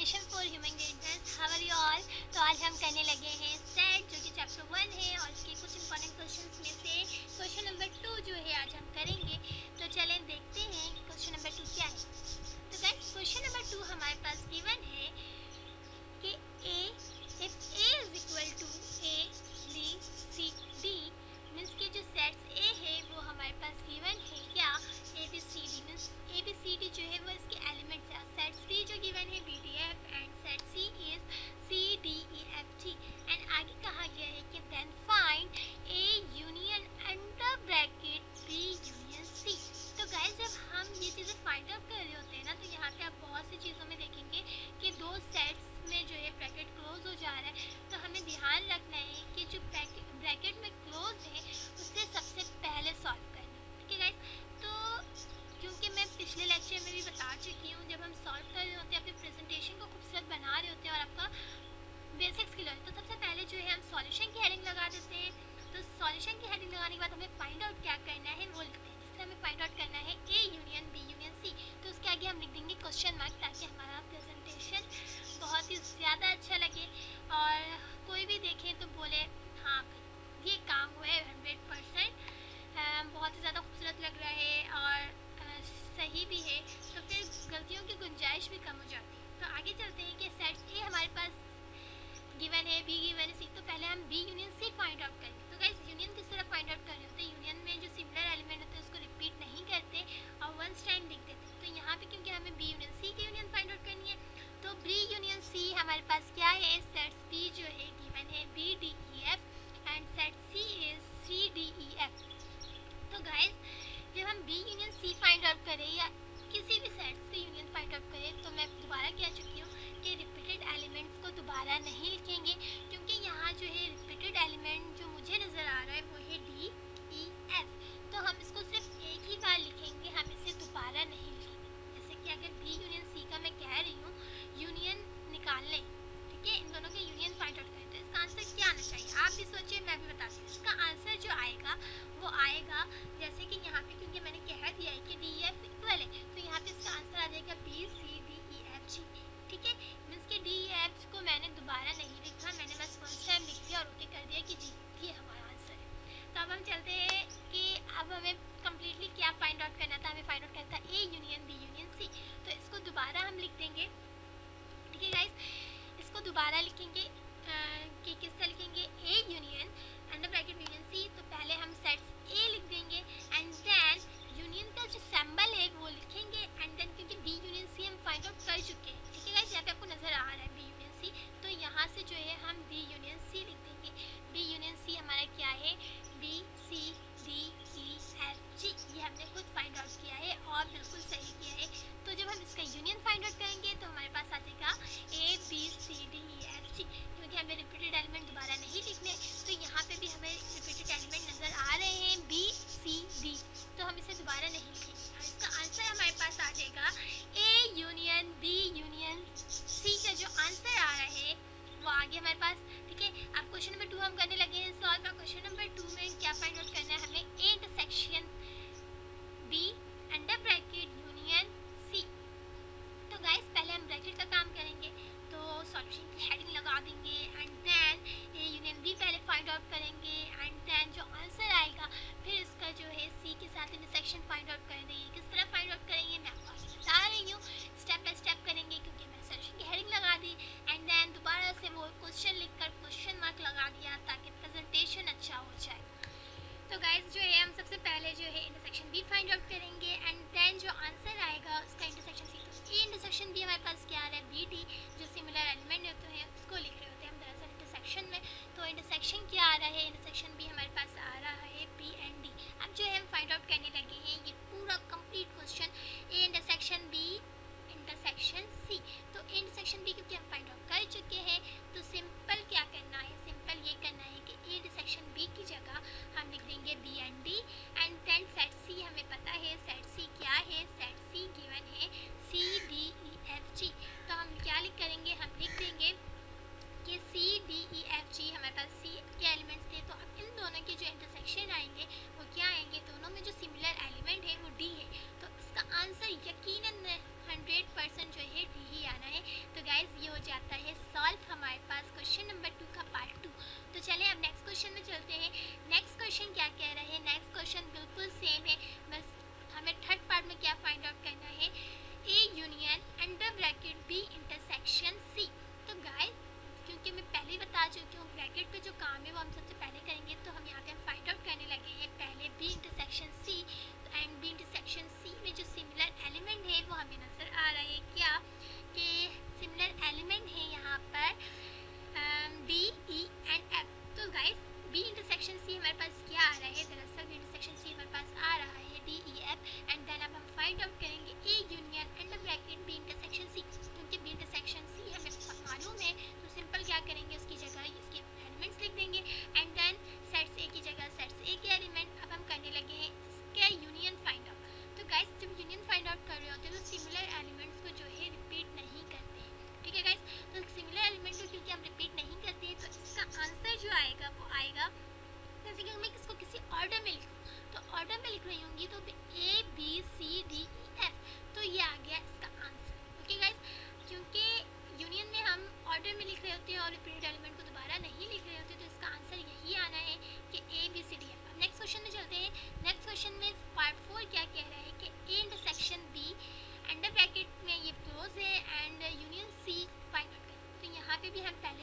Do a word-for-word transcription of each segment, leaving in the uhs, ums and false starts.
Education for human intelligence. How are you all. तो आज हम करने लगे हैं सेट, जो कि चैप्टर वन है, और इसके कुछ इंपॉर्टेंट क्वेश्चंस में से क्वेश्चन नंबर टू जो है आज हम करेंगे। तो चलें देखते हैं क्वेश्चन नंबर टू क्या है। तो गाइस क्वेश्चन नंबर टू हमारे पास गिवन है कि A if A is equal to A B C D means के जो सेट्स ए है वो हमारे पास गिवन है क्या, A B C D means A B C D जो है वो इसके एलिमेंट्स है। सेट्स बी जो गिवन है B D F and set C is C D E F G. And आगे कहा गया है कि then find A union under bracket B union C. तो गाइस जब हम ये चीज़ें फाइंड आउट कर रहे होते हैं ना, तो यहाँ पे आप बहुत सी चीज़ों में देखेंगे कि दो सेट्स में जो है ब्रैकेट क्लोज हो जा रहा है। तो हमें ध्यान रखना है कि जो ब्रैकेट ब्रैकेट में क्लोज है उससे सबसे पहले सॉल्व करना है, ठीक है गाइस। तो क्योंकि मैं पिछले लेक्चर में भी बता चुकी हूँ, जब हम सॉल्व कर रहे होते हैं अपने प्रेजेंटेशन को खूबसूरत बना रहे होते हैं और आपका बेसिक्स क्लियर, तो सबसे पहले जो है हम सॉल्यूशन की हेडिंग लगा देते हैं। तो सॉल्यूशन की हेडिंग लगाने के बाद हमें फाइंड आउट क्या करना है वो लिखते हैं। जिससे हमें फाइंड आउट करना है A union B union C, तो उसके आगे हम लिख देंगे क्वेश्चन मार्क, ताकि हमारा प्रेजेंटेशन बहुत ही ज़्यादा अच्छा लगे और कोई भी देखे तो बोले हाँ भाई ये काम हुआ है हंड्रेड परसेंट, बहुत ही ज़्यादा खूबसूरत लग रहा है और सही भी है। तो फिर गलतियों की गुंजाइश भी कम हो जाती है। तो आगे चलते हैं कि सेट्स ए हमारे पास गिवन है, बी गिवन है, सी। तो पहले हम B union C find out करेंगे। तो गाइस यूनियन किस तरह फाइंड आउट कर रहे होते हैं, यूनियन में जो सिमिलर एलिमेंट होते हैं उसको रिपीट नहीं करते और वन टाइम लिख देते। तो यहाँ पे क्योंकि हमें बी यूनियन सी की यूनियन फाइंड आउट करनी है, तो बी यूनियन सी हमारे पास क्या है, सेट्स बी जो है गिवन है B D E F and set C is C D E F. तो गाइस जब हम B union C find out करें या किसी भी सेट्स की यूनियन फाइंड आउट करें, तो मैं दोबारा कह चुकी हूँ कि रिपीटेड एलिमेंट्स को दोबारा नहीं लिखेंगे, क्योंकि यहाँ जो है रिपीटेड एलिमेंट जो मुझे नज़र आ रहा है वो है डी ई एफ। तो हम इसको सिर्फ एक ही बार लिखेंगे, हम इसे दोबारा नहीं लिखेंगे। जैसे कि अगर बी यूनियन सी का मैं कह रही हूँ यूनियन निकालने, ठीक है, इन दोनों के यूनियन फाइंड आउट करें, तो इसका आंसर क्या आना चाहिए आप भी सोचिए, मैं भी बताती हूँ। इसका आंसर जो आएगा वो आएगा जैसे कि यहाँ पे क्योंकि मैंने कह दिया है कि डी एफ इक्वल है, तो यहाँ पे इसका आंसर आ जाएगा B C D E F G, ठीक है। मीन्स कि डी एफ को मैंने दोबारा नहीं लिखा, मैंने बस फर्स्ट टाइम लिख दिया और ओके कर दिया कि जी ये हमारा आंसर है। तो अब हम चलते हैं कि अब हमें कम्प्लीटली क्या फाइंड आउट करना था। हमें फाइंड आउट करना था A union B union C, तो इसको दोबारा हम लिख देंगे, ठीक है गाइस। इसको दोबारा लिखेंगे कि किस तरह लिखेंगे, A union under bracket union C. तो पहले हम सेट्स ए लिख देंगे एंड देन यूनियन का जो सिंबल है वो लिखेंगे एंड देन क्योंकि बी यूनियन सी हम फाइंड आउट कर चुके हैं, ठीक है गाइस, यहाँ पे आपको नज़र आ रहा है बी यूनियन सी। तो यहाँ से जो है हम बी यूनियन सी लिख देंगे। बी यूनियन सी हमारा क्या है, B C D E F G, ये हमने खुद फाइंड आउट किया है और बिल्कुल सही किया है। तो जब हम इसका यूनियन फाइंड आउट करेंगे तो हमारे पास आ जाएगा A B C D E F G. क्योंकि हमें रिपीटेड एलिमेंट दोबारा नहीं लिखने, तो यहाँ पे भी हमें रिपीटेड एलिमेंट नज़र आ रहे हैं बी सी डी, तो हम इसे दोबारा नहीं लिखेंगे और इसका आंसर हमारे पास आ जाएगा A union B union C. का जो आंसर आ रहा है वो आगे हमारे पास, ठीक है। अब क्वेश्चन नंबर टू हम करने लगे हैं सॉल्व। क्वेश्चन नंबर टू में क्या फाइंड आउट करना है हमें, A intersection B under bracket union C. तो गाइस पहले हम ब्रैकेट का काम करेंगे, तो सॉल्यूशन की हेडिंग लगा देंगे and then A union B पहले फाइंड आउट करेंगे एंड देन जो आंसर आएगा फिर इसका जो है सी के साथ इंटरसेक्शन फाइंड आउट कर देंगे। किस तरह फाइंड आउट करेंगे मैं आपको आगे बता रही हूँ, स्टेप बाय स्टेप करेंगे, क्योंकि मैंने सॉल्यूशन की हेडिंग लगा दी एंड देन दोबारा से वो क्वेश्चन लिखकर क्वेश्चन मार्क लगा दिया ताकि प्रेजेंटेशन अच्छा हो जाए। तो गाइस जो है हम सबसे पहले जो है इंटरसेक्शन बी फाइंड आउट करेंगे एंड देन जो आंसर आएगा उसका इंटरसेक्शन सी। तो ए इंटरसेक्शन बी हमारे पास क्या आ रहा है, बी डी, जो सिमिलर एलिमेंट होते हैं उसको लिख रहे होते हैं हम दरअसल इंटरसेक्शन में। तो इंटरसेक्शन क्या आ रहा है, इंटरसेक्शन बी हमारे पास आ रहा है पी एंड डी। अब जो है हम फाइंड आउट करने लगे हैं ये पूरा complete question, A intersection B intersection C. तो इंटरसेक्शन बी क्योंकि हम फाइंड आउट कर चुके हैं, तो सिंपल क्या करना है, सिंपल ये करना है कि ए इंटरसेक्शन बी की जगह हम लिख देंगे B and D and then set C. हमें पता है सेट सी क्या है, सेट सी गिवन है सी डी ई एफ जी। तो हम क्या लिख करेंगे, हम लिख देंगे कि सी डी ई एफ जी हमारे पास सी के एलिमेंट्स थे। तो अब इन दोनों के जो इंटरसेक्शन आएंगे वो क्या आएंगे, दोनों में जो सिमिलर एलिमेंट है वो डी है। तो इसका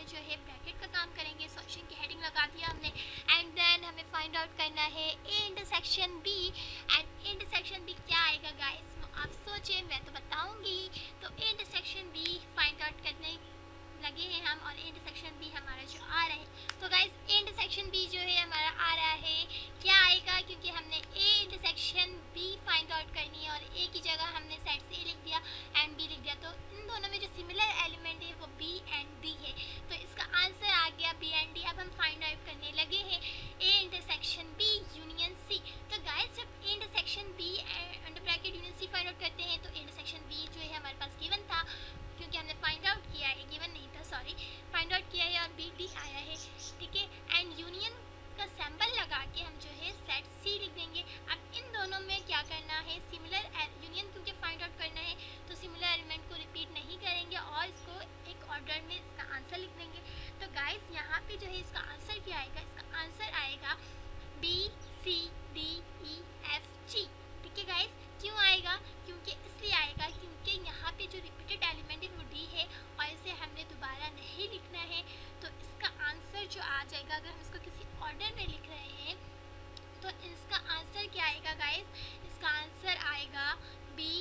पहले जो है ब्रैकेट का काम करेंगे, सॉल्यूशन की हेडिंग लगा दिया हमने, एंड देन हमें फाइंड आउट करना है A intersection B. And A intersection B क्या आएगा गाइस, आप सोचें, मैं तो बताऊंगी। तो A intersection B find out करने लगे हैं हम, और ए इंटरसेक्शन बी हमारा जो आ रहा है, तो गाइस ए इंटरसेक्शन बी जो है हमारा आ रहा है, क्या आएगा, क्योंकि हमने A intersection B find out करनी है और ए की जगह हमने सेट से ए लिख दिया एंड बी लिख दिया, तो इन दोनों में जो सिमिलर एलिमेंट है वो बी एंड डी है, तो इसका आंसर आ गया बी एंड डी। अब हम फाइंड आउट करने लगे हैं A intersection B union C. तो गाइस जब A intersection B under bracket union C find out करते हैं, तो ए इंटरसेक्शन बी जो है हमारे पास गिवन था, क्योंकि हमने फाइंड आउट किया है, गिवन नहीं था सॉरी, फाइंड आउट किया है और बी डी आया है, ठीक है। एंड यूनियन का सैंपल लगा के हम जो है सेट सी लिख देंगे। अब इन दोनों में क्या करना है, सिमिलर यूनियन क्योंकि फाइंड आउट करना है, तो सिमिलर एलिमेंट को रिपीट नहीं करेंगे और इसको एक ऑर्डर में इसका आंसर लिख देंगे। तो गाइस यहाँ पे जो है इसका आंसर क्या आएगा, इसका आंसर आएगा B C D E F G, ठीक है गाइस। क्यों आएगा, क्योंकि इसलिए आएगा क्योंकि यहाँ पे जो रिपीटेड एलिमेंट है वो डी है और इसे हमने दोबारा नहीं लिखना है, तो इसका आंसर जो आ जाएगा, अगर हम इसको किसी ऑर्डर में लिख रहे हैं तो इसका आंसर क्या आएगा गाइस, इसका आंसर आएगा B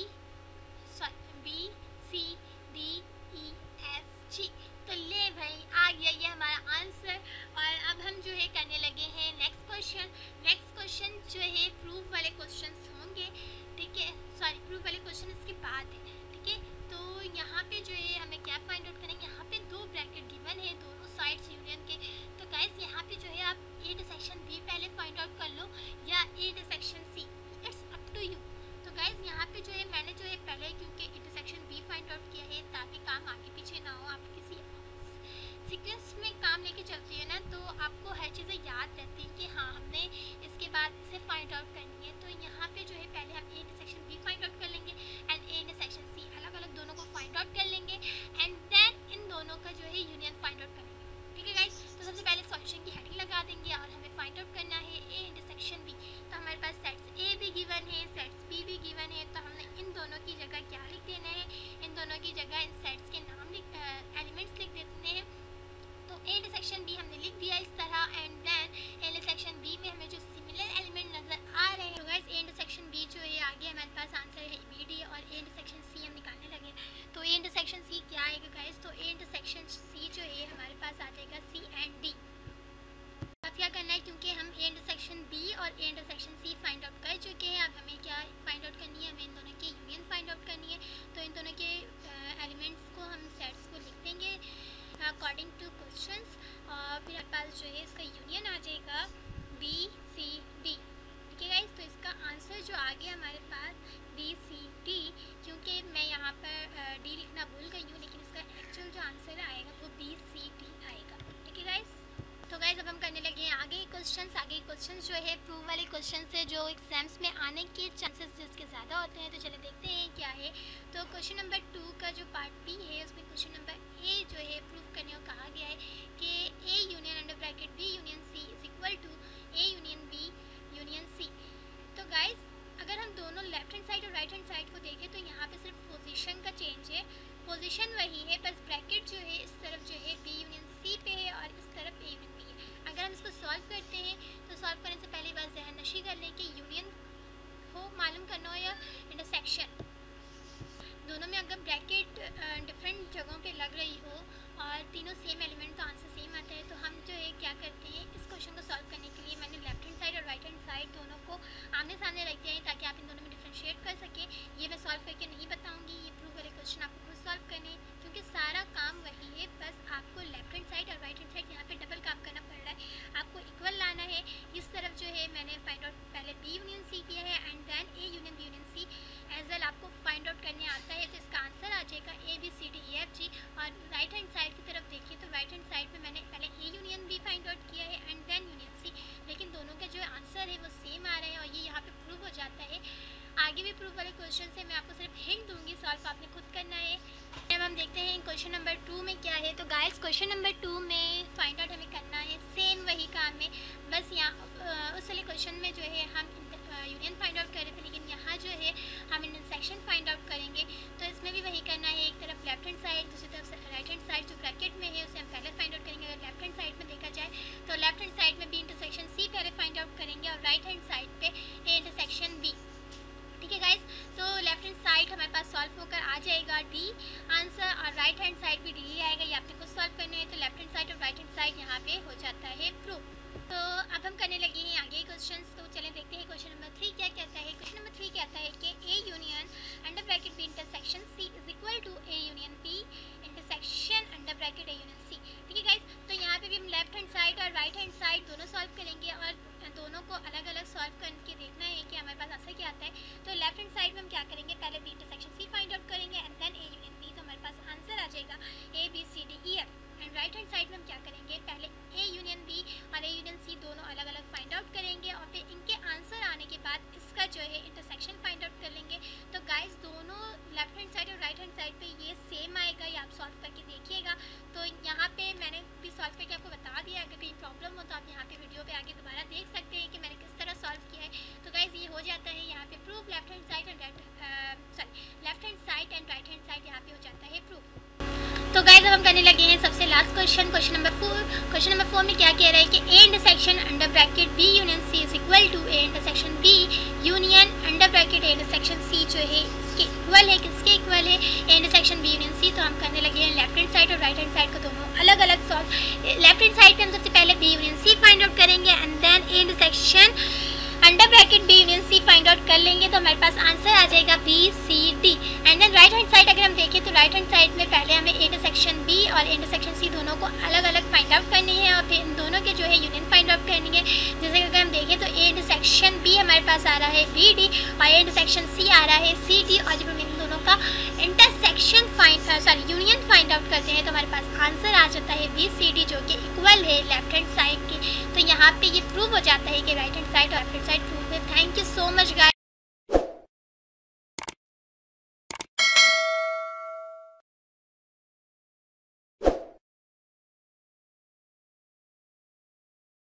sorry B C D E F G. तो ले भाई आ गया ये हमारा आंसर, और अब हम जो है करने लगे हैं नेक्स्ट क्वेश्चन। नेक्स्ट क्वेश्चन जो है प्रूफ वाले क्वेश्चन होंगे, ठीक है, सॉरी प्रूफ वाले क्वेश्चन इसके बाद है, ठीक है। तो यहाँ पे जो है हमें क्या फाइंड आउट करेंगे, यहाँ पे दो ब्रैकेट गिवन है दोनों साइड्स यूनियन के, तो गाइस यहाँ पे जो है आप ए इंटरसेक्शन बी पहले फाइंड आउट कर लो या A intersection C, it's up to you. तो गाइस यहाँ पे जो है मैंने जो है पहले क्योंकि इंटरसेक्शन बी फाइंड आउट किया है ताकि काम आगे पीछे ना हो, आप किसी सीक्वेंस में काम लेके चलती है ना, तो आपको हर चीज़ें याद रहती हैं कि हाँ हमने इसके बाद इसे फाइंड आउट करनी है। तो यहाँ पे जो है पहले हम A intersection B find out कर लेंगे एंड ए इंटरसेक्शन सी, अलग अलग दोनों को फाइंड आउट कर लेंगे एंड देन इन दोनों का जो है यूनियन फाइंड आउट करेंगे, ठीक है गाइस। तो सबसे पहले सॉल्यूशन की हेडिंग लगा देंगे और हमें फाइंड आउट करना है ए इंटरसेक्शन बी। तो हमारे पास सेट्स ए भी गिवन है, सेट्स बी भी गिवन है, तो हमने इन दोनों की जगह क्या लिख देना है, इन दोनों की जगह इन सेट्स के नाम लिख एलिमेंट्स लिख देते हैं। तो ए इंटरसेक्शन बी हमने लिख दिया इस तरह and then A intersection B में हमें जो सिमिलर एलिमेंट नजर आ रहे हैं, तो गाइस ए इंटरसेक्शन बी जो है आगे हमारे पास आंसर है बी डी, और ए इंटरसेक्शन सी हम निकालने लगे। तो ए इंटरसेक्शन सी क्या आएगा गाइस, तो ए इंटरसेक्शन सी जो है हमारे पास आ जाएगा सी एंड डी। अब क्या करना है, क्योंकि हम ए इंटरसेक्शन बी और A intersection C find out कर चुके हैं, अब हमें क्या फाइंड आउट करनी है, हमें इन दोनों की यूनियन फाइंड आउट करनी है। तो इन दोनों के एलिमेंट्स को हम सेट्स को लिख देंगे अकॉर्डिंग टू क्वेश्चंस, और फिर हमारे पास जो है इसका यूनियन आ जाएगा बी सी डी, ठीक है गाइस। तो इसका आंसर जो आ गया हमारे पास बी सी डी, क्योंकि मैं यहाँ पर डी लिखना भूल गई हूँ, लेकिन इसका एक्चुअल जो आंसर आएगा वो बी सी डी आएगा, ठीक है गाइस। तो गाइस अब हम करने लगे हैं आगे क्वेश्चंस। आगे क्वेश्चंस जो है प्रूफ वाले क्वेश्चन से जो एग्जाम्स में आने के चांसेस जिसके ज़्यादा होते हैं, तो चले देखते हैं क्या है। तो क्वेश्चन नंबर टू का जो पार्ट बी है उसमें क्वेश्चन नंबर ए जो है प्रूफ करने को कहा गया है कि A union under bracket B union C is equal to A union B union C. तो गाइस अगर हम दोनों लेफ्ट हैंड साइड और राइट हैंड साइड को देखें तो यहाँ पे सिर्फ पोजीशन का चेंज है, पोजीशन वही है, बस ब्रैकेट जो है इस तरफ जो है बी यूनियन सी पे है और इस तरफ ए यूनियन बी है। अगर हम इसको सॉल्व करते हैं तो सॉल्व करने से पहले बस जहन नशी कर लें कि यूनियन हो मालूम करना हो या इंटरसेक्शन, दोनों में अगर ब्रैकेट डिफरेंट जगहों पे लग रही हो और तीनों सेम एलिमेंट तो आंसर सेम आता है, तो हम जो है क्या करते हैं, इस क्वेश्चन को सॉल्व करने के लिए मैंने लेफ्ट हैंड साइड और राइट हैंड साइड दोनों को आमने सामने रख दिया है ताकि आप इन दोनों में डिफ्रेंशिएट कर सकें। ये मैं सॉल्व करके नहीं बताऊँगी, ये प्रूफ वाले क्वेश्चन आपको खुद सॉल्व करने, क्योंकि सारा काम वही है, बस आपको लेफ्ट हैंड साइड और राइट हैंड साइड यहाँ पे डबल काम करना पड़ रहा है, आपको इक्वल लाना है। इस तरफ जो है मैंने फाइंड आउट पहले बी यूनियन सी किया है and then A union B union C as well आपको फाइंड आउट करने आता है, तो इसका आंसर आ जाएगा A B C D E F G. और राइट हैंड साइड की तरफ देखिए तो राइट हैंड साइड पे मैंने पहले A union B find out किया है एंड देन यूनियन सी, लेकिन दोनों के जो आंसर है वो सेम आ रहे हैं और ये यहाँ पे प्रूव हो जाता है। आगे भी प्रूफ वाले क्वेश्चन से मैं आपको सिर्फ हिंट दूंगी, सॉल्व आपने खुद करना है। अब हम देखते हैं क्वेश्चन नंबर टू में क्या है। तो गाइस क्वेश्चन नंबर टू में फाइंड आउट हमें करना है सेम वही काम है, बस यहाँ उस वाले क्वेश्चन में जो है हम यूनियन फाइंड आउट कर रहे थे, लेकिन यहाँ जो है हम इंटरसेक्शन फाइंड आउट करेंगे। तो इसमें भी वही करना है, एक तरफ लेफ्ट हैंड साइड दूसरी तरफ राइट हैंड साइड जो ब्रैकेट में है उसे हम पहले फाइंड आउट साइड और राइट हैंड साइड यहाँ पे हो जाता है प्रूफ। तो अब हम करने लगे हैं आगे क्वेश्चंस। तो चलें देखते हैं क्वेश्चन नंबर थ्री क्या कहता है। क्वेश्चन नंबर थ्री कहता है कि A union under bracket B intersection C is equal to A union B intersection under bracket A union C. ठीक है गाइस, तो यहाँ पे भी हम लेफ्ट हैंड साइड और राइट हैंड साइड दोनों सॉल्व करेंगे और दोनों को अलग अलग सॉल्व करके देखना है कि हमारे पास आंसर क्या आता है। तो लेफ्ट हैंड साइड में हम क्या करेंगे, पहले B intersection C find out करेंगे and then A union B. तो हमारे पास आंसर आ जाएगा A B C D E F. And right hand side में हम क्या करेंगे, पहले ए यूनियन बी और ए यूनियन सी दोनों अलग अलग फाइंड आउट करेंगे और फिर इनके आंसर आने के बाद इसका जो है इंटरसेक्शन फाइंड आउट कर लेंगे। तो गाइस दोनों लेफ्ट हैंड साइड और राइट हैंड साइड पे ये सेम आएगा, ये आप सॉल्व करके देखिएगा। तो यहाँ पे मैंने भी सॉल्व करके आपको बता दिया, अगर कहीं प्रॉब्लम हो तो आप यहाँ पे वीडियो पे आगे दोबारा देख सकते हैं कि मैंने किस तरह सॉल्व किया है। तो गाइस ये हो जाता है यहाँ पे proof, left hand side and right sorry left hand side and right hand side यहाँ पे हो जाता है प्रूफ। तो गाइस अब हम करने लगे हैं सबसे last question, question number four. Question number four में क्या कह रहा है कि A intersection under bracket B union C is equal to A intersection B union under bracket A intersection C जो है इसके इक्वल है, किसके इक्वल है, A intersection B union C. तो हम करने लगे हैं लेफ्ट हैंड साइड और राइट हैंड साइड को दोनों अलग अलग सॉल्व। लेफ्ट हैंड साइड पे हम सबसे पहले B union C find out करेंगे and then A intersection under bracket B union C find out कर लेंगे। तो हमारे पास आंसर आ जाएगा B C D. And then right hand side अगर हम देखें तो राइट हैंड साइड में पहले हमें इंटरसेक्शन बी और इंटरसेक्शन सी दोनों को अलग अलग फाइंड आउट करनी है और फिर इन दोनों के जो है यूनियन फाइंड आउट करनी है। जैसे कि अगर हम देखें तो ए इंटरसेक्शन बी हमारे पास आ रहा है बी डी और ए इंटरसेक्शन सी आ रहा है सी डी। और जब हम इन दोनों का intersection find sorry union find out करते हैं तो हमारे पास आंसर आ जाता है बी सी डी जो कि इक्वल है लेफ्ट हैंड साइड की। तो यहाँ पे ये प्रूव हो जाता है कि राइट हैंड साइड और लेफ्ट हैंड साइड प्रूव है। Thank you so much guys.